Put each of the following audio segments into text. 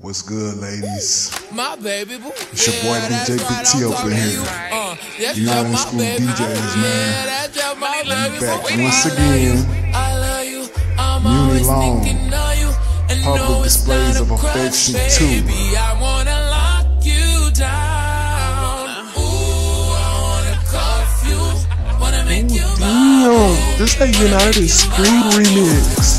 What's good, ladies? My baby boo. It's your boy DJ Big T up in here. Young school DJs, man. We back once again. Muni Long. Public displays of affection too. I wanna lock you down. Ooh, I wanna cuff you. Wanna make you damn, this a United Street remix.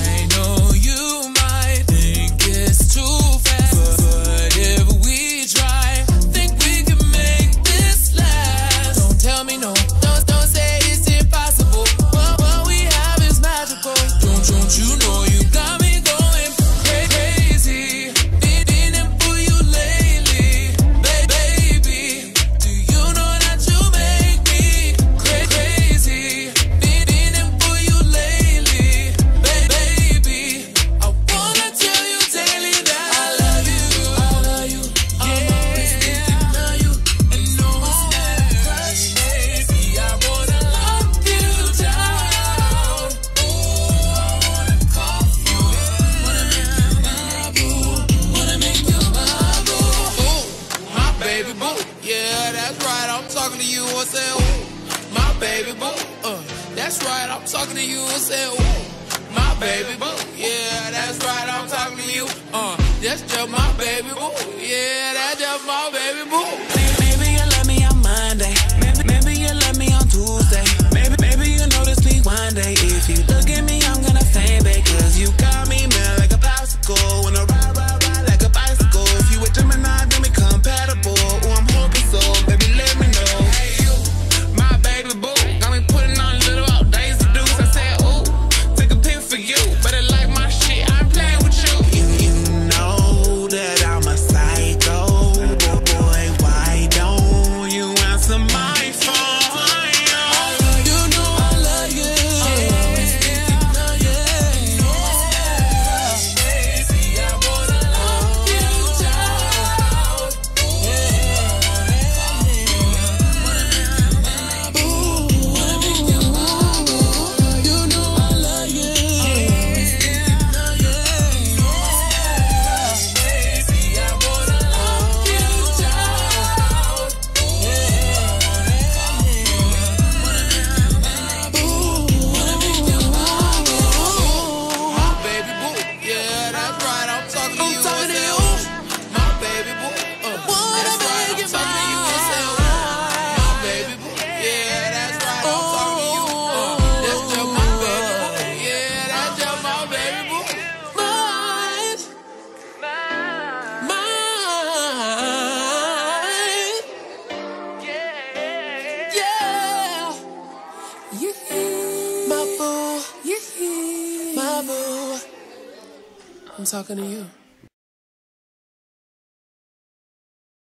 My baby boo, that's right, I'm talking to you and say, ooh, my baby boo, yeah, that's right, I'm talking to you, that's just my baby boo, yeah, that's just my baby boo. Maybe you love me on Monday, maybe you love me on Tuesday, maybe you notice me one day. If you look at me, I'm gonna say, babe, cause you got me, man, like a popsicle, wanna ride like a bicycle. If you a Gemini, then we compatible, ooh, I'm hoping so, baby, let me know. I'm talking to you.